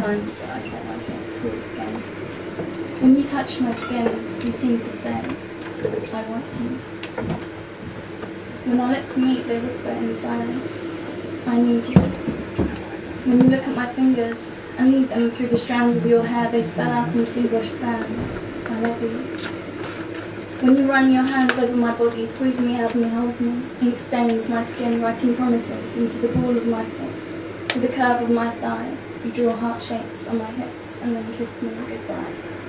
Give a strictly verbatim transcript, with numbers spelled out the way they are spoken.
times, but I don't like it. It's cool skin. When you touch my skin, you seem to say, I want you. When our lips meet, they whisper in silence, I need you. When you look at my fingers and lead them through the strands of your hair, they spell out in sea-washed sand, I love you. When you run your hands over my body, squeeze me, hug me, hold me, ink stains my skin, writing promises into the ball of my foot, to the curve of my thigh, you draw heart shapes on my hips and then kiss me goodbye.